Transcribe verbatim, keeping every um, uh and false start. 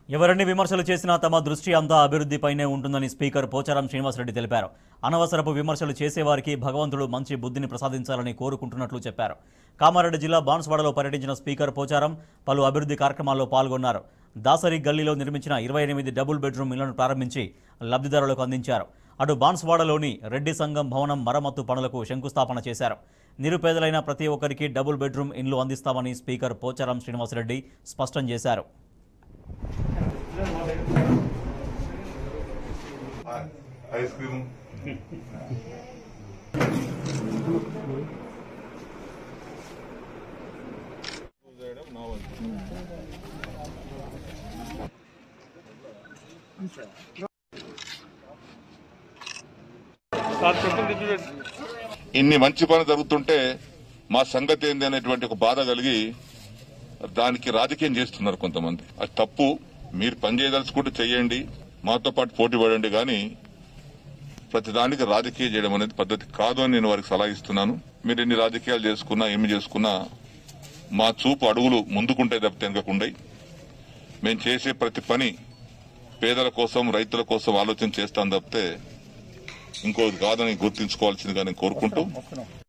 ఎవరన్ని విమర్శలు చేసినా తమ దృష్టి అంతా అభివృద్ధిపైనే ఉంటుందని స్పీకర్ పోచారం శ్రీనివాసరెడ్డి తెలిపారు. అనవసరపు విమర్శలు చేసేవారికి భగవంతుడు మంచి బుద్ధిని ప్రసాదించాలని కోరుకుంటున్నట్లు చెప్పారు. కామారెడ్డి జిల్లా బాన్స్వాడలో పర్యటించిన స్పీకర్ పోచారం పలు అభివృద్ధి కార్యక్రమాల్లో పాల్గొన్నారు. దాసరి గల్లీలో నిర్మించిన ఇరవై ఎనిమిది డబుల్ బెడ్రూమ్ ఇళ్లను ప్రారంభించి లబ్ధిదారులకు అందించారు. అటు బాన్స్వాడలోని రెడ్డి సంఘం భవనం మరమ్మతు పనులకు శంకుస్థాపన చేశారు. నిరుపేదలైన ప్రతి ఒక్కరికి డబుల్ బెడ్రూమ్ ఇండ్లు అందిస్తామని స్పీకర్ పోచారం శ్రీనివాసరెడ్డి స్పష్టం చేశారు. ఐస్ క్రీమ్ ఇన్ని మంచి పనులు జరుగుతుంటే మా సంగతి ఏంది అనేటువంటి ఒక బాధ కలిగి దానికి రాజకీయం చేస్తున్నారు కొంతమంది. అది తప్పు. మీరు పని చేయదలుచుకుంటూ చెయ్యండి, మాతో పాటు పోటీ పడండి, కానీ ప్రతిదానికి రాజకీయం చేయడం అనేది పద్ధతి కాదు అని నేను వారికి సలహా ఇస్తున్నాను. మీరు ఎన్ని రాజకీయాలు చేసుకున్నా ఏమి చేసుకున్నా మా చూపు అడుగులు ముందుకుంటే తప్పితే వెనకకుండయి. మేము చేసే ప్రతి పని పేదల కోసం, రైతుల కోసం ఆలోచన చేస్తాం తప్పితే ఇంకోటి కాదని గుర్తించుకోవాల్సిందిగా నేను కోరుకుంటూ